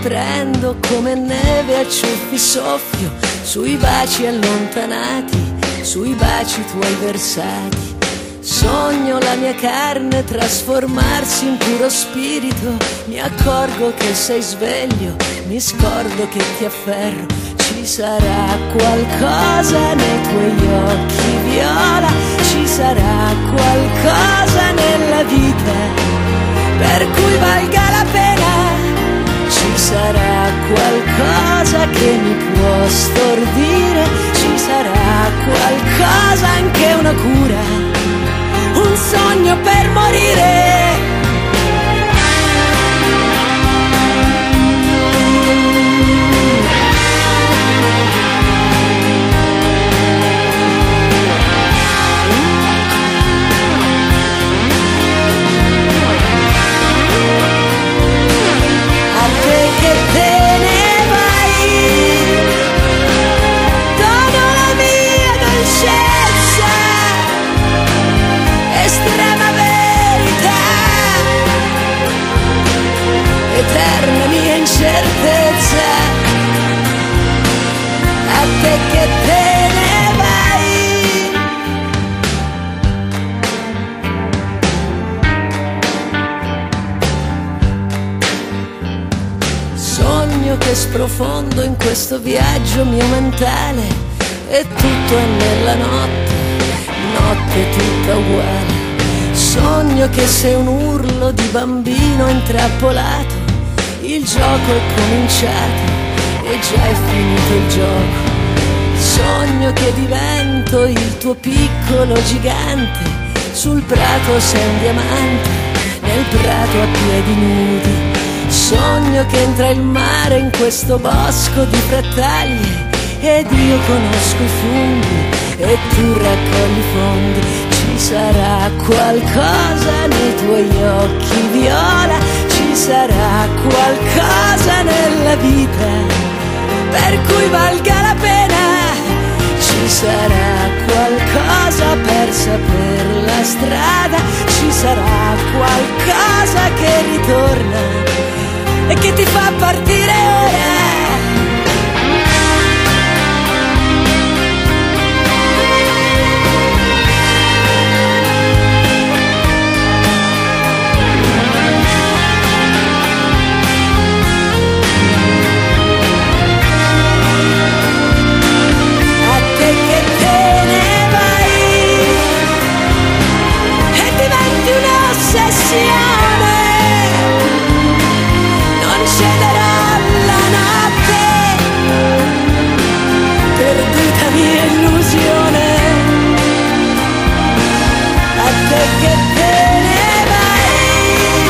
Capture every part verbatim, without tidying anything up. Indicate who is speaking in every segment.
Speaker 1: prendo come neve a ciuffi soffio sui baci allontanati, sui baci tuoi versati. Sogno la mia carne trasformarsi in puro spirito, mi accorgo che sei sveglio, mi scordo che ti afferro. Ci sarà qualcosa nei tuoi occhi viola, ci sarà qualcosa nella vita per cui valga la pena. Ci sarà qualcosa che mi può stordire, ci sarà qualcosa, anche una cura, un sogno per morire. A te che te ne vai, dono la mia dolcezza, estrema verità, eterna mia incertezza. A te che te ne vai. Sogno che sprofondo in questo viaggio mio mentale e tutto è nella notte, notte tutta uguale. Sogno che sei un urlo di bambino intrappolato, il gioco è cominciato e già è finito il gioco. Sogno che divento il tuo piccolo gigante, sul prato sei un diamante, nel prato a piedi nudi. Sogno che entra il mare in questo bosco di frattaglie ed io conosco i funghi e tu raccogli i fondi. Ci sarà qualcosa nei tuoi occhi viola, ci sarà qualcosa nella vita per cui valga la pena. Ci sarà qualcosa per saper la strada, ci sarà qualcosa che ritorna e che ti fa partire ora. Non cederò la notte, perduta mia illusione. A te che te ne vai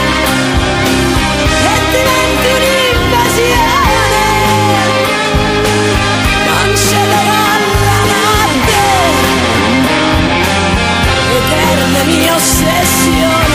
Speaker 1: e diventi un'invasione. Non cederò la notte, eterna mia ossessione.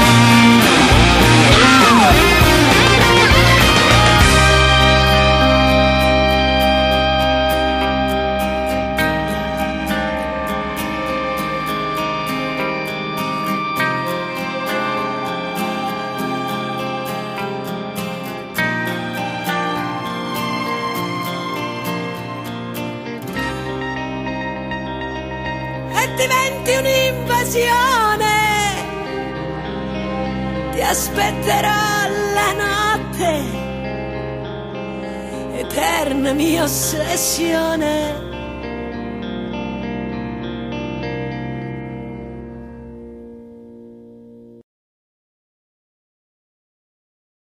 Speaker 1: E diventi un'invasione, ti aspetterò la notte, eterna mia ossessione.